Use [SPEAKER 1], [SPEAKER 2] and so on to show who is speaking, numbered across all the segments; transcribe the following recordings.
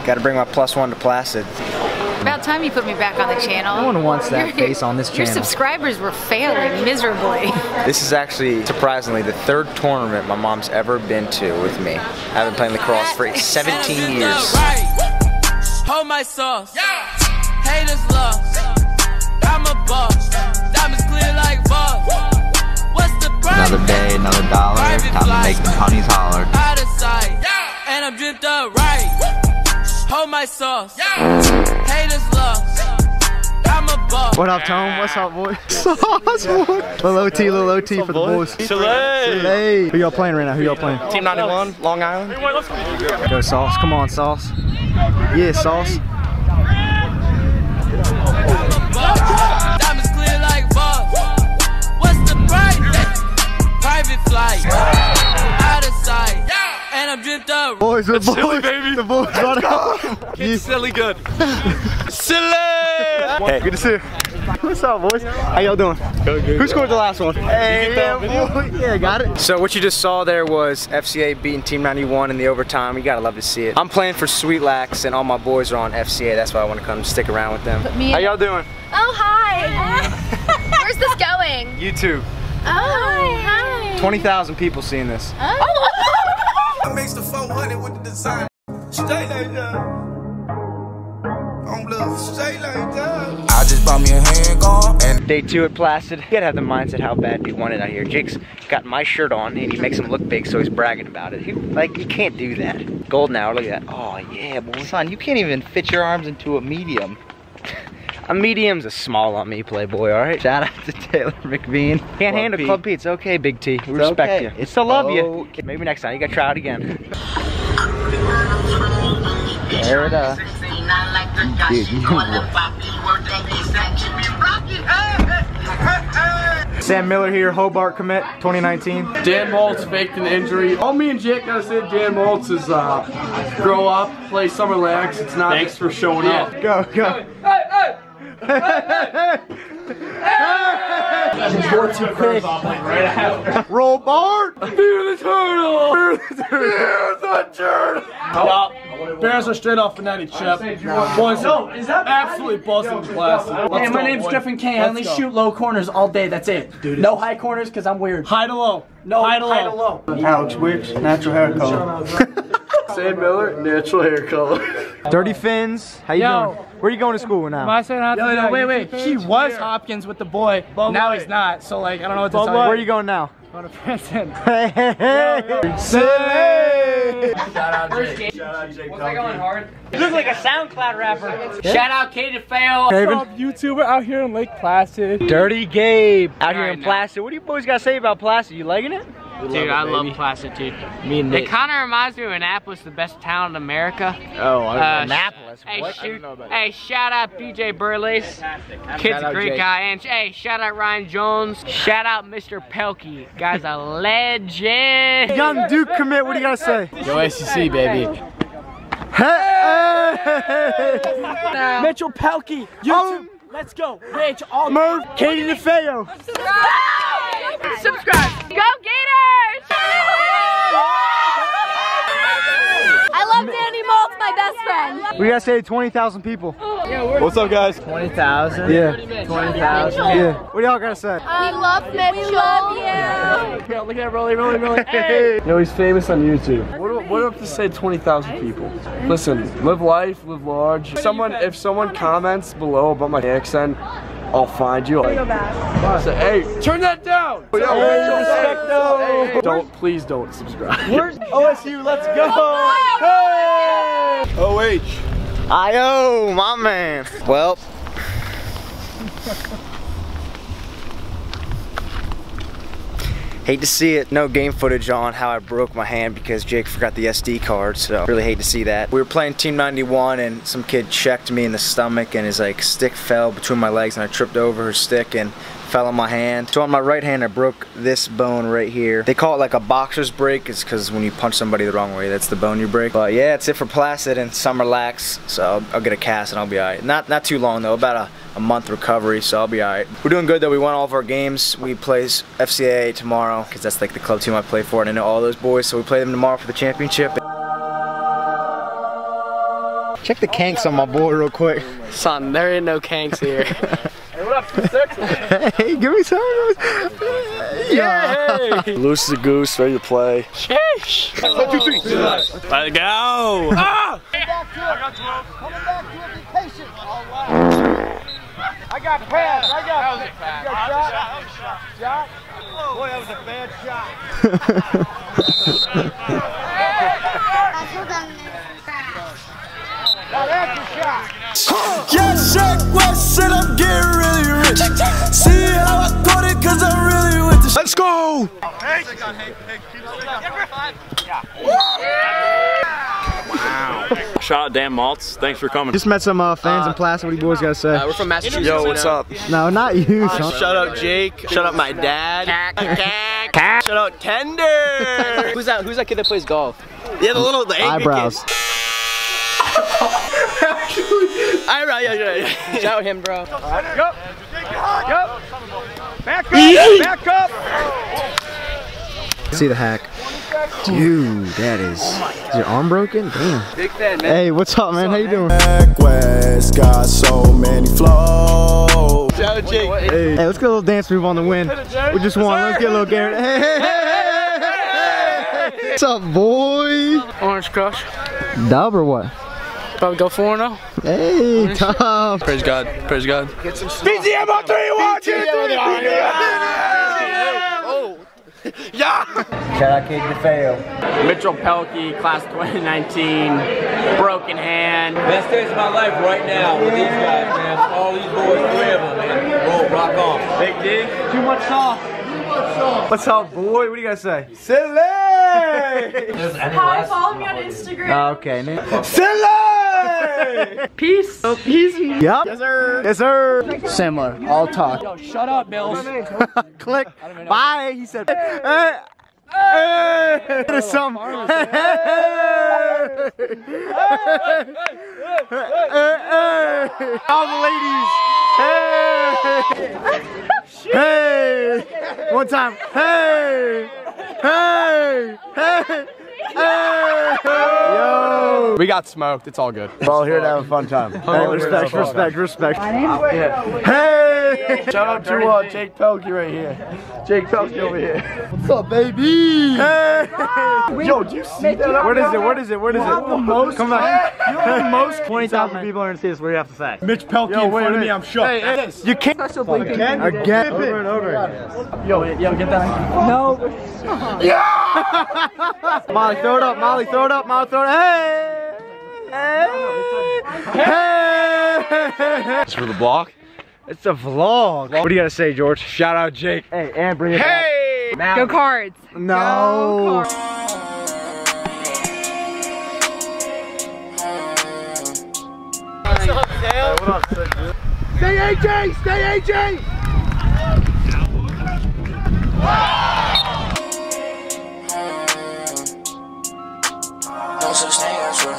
[SPEAKER 1] Gotta bring my +1 to Placid.
[SPEAKER 2] About time you put me back on the channel.
[SPEAKER 1] No one wants that face on this channel.
[SPEAKER 2] Your subscribers were failing miserably.
[SPEAKER 1] This is actually, surprisingly, the 3rd tournament my mom's ever been to with me. I've been playing lacrosse for 17 years.
[SPEAKER 3] Hold my sauce. Haters lost. I'm a boss. Diamonds clear like boss. What's the price?
[SPEAKER 4] Another day, another dollar. Time to make the honeys holler.
[SPEAKER 3] Out of sight. And I'm dripped up right. Hold my sauce. Haters lost. I'm a boss.
[SPEAKER 1] What up, Tone? What's up, boy? Sauce, boy. Little OT for the boys. Chile. Who y'all playing right now? Who y'all playing?
[SPEAKER 5] Team 91, Long Island.
[SPEAKER 1] Go, Sauce. Come on, Sauce. Yeah, Sauce.
[SPEAKER 3] Diamonds clear like boss. What's the price? Private flight. Out of sight. And I'm dripped up.
[SPEAKER 1] Boys, the boys,
[SPEAKER 5] silly, baby.
[SPEAKER 1] The boys, let's go.
[SPEAKER 5] It's silly good. Silly!
[SPEAKER 1] Hey, good to see you. What's up, boys? How y'all doing? Good. Who scored the last one? Hey, yeah, boy. Yeah, got it. So what you just saw there was FCA beating Team 91 in the overtime. You gotta love to see it. I'm playing for Sweet Lax, and all my boys are on FCA. That's why I want to come stick around with them. How y'all doing?
[SPEAKER 6] Oh, hi. Where's this going?
[SPEAKER 1] YouTube.
[SPEAKER 6] Oh, hi.
[SPEAKER 1] 20,000 people seeing this.
[SPEAKER 6] Oh.
[SPEAKER 3] I makes the 400 with the design. Stay like that. I'm love stay like that. I just bought me a handgun and
[SPEAKER 1] Day 2 at Placid. You gotta have the mindset how bad you want it out here. Jake's got my shirt on and he makes him look big, so he's bragging about it. Like, you can't do that. Golden hour, look at that. Oh yeah, boy.
[SPEAKER 4] Son, you can't even fit your arms into a medium.
[SPEAKER 1] A medium's a small on me, Playboy, alright? Shout out to Taylor McBean. Can't handle Club P. It's okay, Big T. We respect you.
[SPEAKER 4] It's
[SPEAKER 1] Still love you.
[SPEAKER 4] okay.
[SPEAKER 1] Maybe next time. You gotta try it again. There it is. Dude, you know Sam Miller here, Hobart commit, 2019.
[SPEAKER 5] Dan Maltz faked an injury. All me and Jake gotta say, Dan Maltz is grow up, play Summer Lax. It's not. Thanks for showing up.
[SPEAKER 1] Go. Roll Bart!
[SPEAKER 5] Fear the turtle! Fear the turtle! Bears are straight off Fanatic Chip. Boys, absolutely buzzing class.
[SPEAKER 7] Hey, my name's Griffin K. I only shoot low corners all day. That's it. No high corners because I'm weird.
[SPEAKER 5] High to low.
[SPEAKER 7] No,
[SPEAKER 5] high to low.
[SPEAKER 7] Alex Wicks, natural hair color.
[SPEAKER 5] Sam Miller, natural hair color.
[SPEAKER 1] Dirty Fins, how you doing? Where you going to school now?
[SPEAKER 7] No, wait. He was Hopkins with the boy. Now he's not. So, like, I don't know what to tell you.
[SPEAKER 1] Where are you going now?
[SPEAKER 7] Going to Princeton.
[SPEAKER 1] Hey!
[SPEAKER 5] Shout out Jake.
[SPEAKER 7] Was I going hard? You look like a SoundCloud rapper. Shout out Katie Fail.
[SPEAKER 5] What's up, YouTuber out here in Lake Placid?
[SPEAKER 1] Dirty Gabe out here in Placid. What do you boys got to say about Placid? You liking it?
[SPEAKER 7] Dude, I love Placid, dude.
[SPEAKER 1] Me and Nick.
[SPEAKER 7] It kind of reminds me of Annapolis, the best town in America.
[SPEAKER 1] Oh, Annapolis.
[SPEAKER 7] Hey,
[SPEAKER 1] What?
[SPEAKER 7] hey, shout out BJ Burleys. Kid's a great guy. And hey, shout out Ryan Jones. Shout out Mr. Pelkey. Guy's a legend.
[SPEAKER 1] Young Duke commit, what do you got to say?
[SPEAKER 5] Go ACC, baby.
[SPEAKER 1] Hey!
[SPEAKER 7] Mitchell Pelkey. YouTube. Let's go. Rich, all
[SPEAKER 1] Murph, Katie DeFeo.
[SPEAKER 6] Subscribe. Go Gators! I love Danny Maltz, my best friend.
[SPEAKER 1] We got to say 20,000 people.
[SPEAKER 5] What's up, guys?
[SPEAKER 1] 20,000? Yeah. 20,000? Yeah. What do y'all got to say?
[SPEAKER 6] We love Mitchell. We love you.
[SPEAKER 7] Look at Rolly.
[SPEAKER 1] Hey!
[SPEAKER 5] Yo, he's famous on YouTube. What up to say 20,000 people? Listen, live life, live large. If someone comments below about my accent, I'll find you. Like, say, hey, turn that down! Please don't subscribe.
[SPEAKER 1] Where's OSU? Let's go!
[SPEAKER 5] Hey! OH.
[SPEAKER 1] I-O, my man. Well. Hate to see it. No game footage on how I broke my hand because Jake forgot the SD card, so really hate to see that. We were playing Team 91 and some kid checked me in the stomach and his stick fell between my legs and I tripped over her stick and fell on my hand. So on my right hand I broke this bone right here. They call it like a boxer's break. It's because when you punch somebody the wrong way, that's the bone you break. But yeah, it's it for Placid and Summer Lax. So I'll get a cast and I'll be alright. Not too long though, about a month recovery, so I'll be alright. We're doing good though. We won all of our games. We play FCA tomorrow because that's like the club team I play for and I know all those boys, so we play them tomorrow for the championship. Check the kinks on my boy real quick.
[SPEAKER 7] Son, there ain't no kinks here.
[SPEAKER 5] Hey, what up, 6?
[SPEAKER 1] Hey, give me some.
[SPEAKER 5] Yeah. Loose as a goose, ready to play.
[SPEAKER 7] Sheesh.
[SPEAKER 5] 1, 2, 3. Let's go. Ah!
[SPEAKER 8] Coming back to it, be patient.
[SPEAKER 5] I got pass. I got
[SPEAKER 8] Shot. Boy, that was a bad shot. Now that's a shot.
[SPEAKER 3] Yeah, shake what shit, I'm getting really rich. See how I got it, cause I'm really with the
[SPEAKER 5] Let's go!
[SPEAKER 9] Shout out Dan Maltz. Thanks for coming.
[SPEAKER 1] Just met some fans in Placer. What do you boys gotta say?
[SPEAKER 7] We're from Massachusetts.
[SPEAKER 5] Yo, what's up?
[SPEAKER 1] No, not you, son.
[SPEAKER 10] Shout out Jake. Shout out my dad. Shout out Tender.
[SPEAKER 7] Who's that kid that plays golf?
[SPEAKER 10] Yeah, the angry
[SPEAKER 1] Eyebrows.
[SPEAKER 10] kid. Eyebrow, yeah.
[SPEAKER 7] Shout out him, bro.
[SPEAKER 5] Yup. Back up.
[SPEAKER 1] See the hack. Dude, that is your arm broken? Damn.
[SPEAKER 7] Big fan, man.
[SPEAKER 1] Hey, what's up, man? How you doing?
[SPEAKER 3] Back west got so many flows.
[SPEAKER 10] Shout out Jake.
[SPEAKER 1] Hey, let's get a little dance move on the win. We just won. Let's get a little Garrett. Hey. What's up, boy?
[SPEAKER 7] Orange Crush.
[SPEAKER 1] Dub or what?
[SPEAKER 7] Probably go 4-0.
[SPEAKER 1] Hey, tough.
[SPEAKER 10] Praise God. Praise God.
[SPEAKER 5] BGM on 3, 1, 2, 3.
[SPEAKER 10] Yeah.
[SPEAKER 1] Shout out Kate DeFeo.
[SPEAKER 7] Mitchell Pelkey, class 2019. Broken hand.
[SPEAKER 11] Best days of my life right now with these guys, man. All these boys, 3 of them, man. Roll, rock on.
[SPEAKER 5] Big D.
[SPEAKER 7] Too much sauce.
[SPEAKER 1] What's up, boy? What do you guys say? Silly!
[SPEAKER 6] Hi, follow me on Instagram.
[SPEAKER 1] Okay, Nick.
[SPEAKER 5] Silly!
[SPEAKER 7] Peace. Peace.
[SPEAKER 1] Yep. Yes, sir. Yes, sir.
[SPEAKER 7] Similar. All talk. Yo, shut up, Bills.
[SPEAKER 1] Click. Bye. He said. Hey. There's some. All the ladies. Hey. One time. Hey. Yo.
[SPEAKER 5] We got smoked. It's all good.
[SPEAKER 1] We're all here to have a fun time. Hey, respect. Hey!
[SPEAKER 5] Shout out to Jake Pelkey right here. Jake Pelkey over here.
[SPEAKER 1] What's up, baby?
[SPEAKER 5] Hey! Yo, do you see that?
[SPEAKER 1] What is it?
[SPEAKER 5] The most, come back. You have the most
[SPEAKER 1] 20,000 people are gonna see this. What do you have to say?
[SPEAKER 5] Mitch Pelkey in front of me, I'm shook.
[SPEAKER 1] Hey, you can't. Again? Over and over.
[SPEAKER 5] Yo, get that.
[SPEAKER 6] No.
[SPEAKER 1] Yeah! Molly, throw it up. Molly, throw it up. Hey!
[SPEAKER 9] It's for the block.
[SPEAKER 1] It's a vlog. What do you gotta say, George?
[SPEAKER 5] Shout out Jake.
[SPEAKER 1] Hey, and bring it back.
[SPEAKER 2] Go Cards.
[SPEAKER 1] No.
[SPEAKER 2] Go Cards.
[SPEAKER 5] Stay AJ! Stay AJ!
[SPEAKER 3] No such thing as run.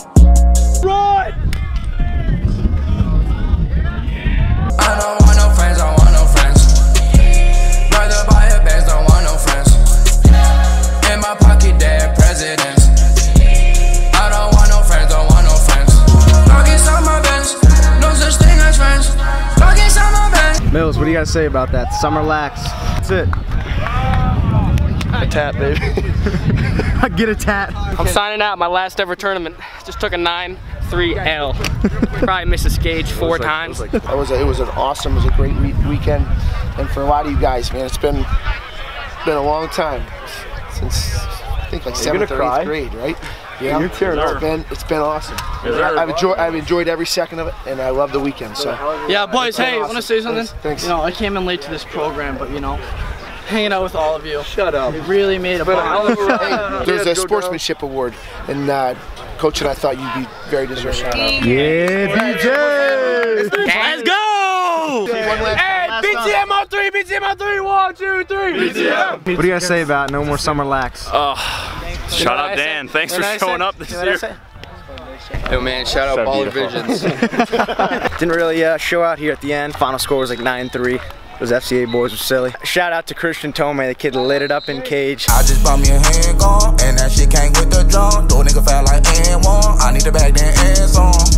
[SPEAKER 3] I don't want no friends, don't want no friends. Rather buy a Benz, don't want no friends. In my pocket, dead presidents. I don't want no friends, don't want no friends. Dog inside my Benz, no such thing as friends. Dog inside my Benz.
[SPEAKER 1] Mills, what do you gotta say about that? Summer lax. That's it.
[SPEAKER 5] A tap, baby.
[SPEAKER 1] Get a tat.
[SPEAKER 7] I'm signing out my last ever tournament. Just took a 9-3 L. Probably missed a stage 4 times.
[SPEAKER 8] It was an awesome, it was a great weekend, and for a lot of you guys, man, it's been a long time since I think like 7th or 8th grade, right? Yeah, it's been awesome. I've enjoyed every second of it, and I love the weekend. So
[SPEAKER 7] yeah, boys. Hey, want to say something?
[SPEAKER 8] Thanks.
[SPEAKER 7] You know, I came in late to this program, but you know, hanging out with all of you.
[SPEAKER 5] Shut up.
[SPEAKER 7] It really made a bond.
[SPEAKER 8] There's a sportsmanship award, and Coach and I thought you'd be very deserving. Shout out.
[SPEAKER 1] Yeah, BJ.
[SPEAKER 7] Let's go!
[SPEAKER 5] Hey, BTM on 3, BTM on 3, 1, 2, 3. BTM.
[SPEAKER 1] What do you guys say about no more summer lax?
[SPEAKER 9] Shout out Dan. Thanks for showing up this year.
[SPEAKER 10] Yo, man, shout out Baller Visions.
[SPEAKER 1] Didn't really show out here at the end. Final score was like 9-3. Those FCA boys were silly. Shout out to Christian Tomei, the kid lit it up in cage.
[SPEAKER 3] I just bought me a handgun, and that shit came with the drum. Throw nigga fat like N1. I need the bag then for 'em.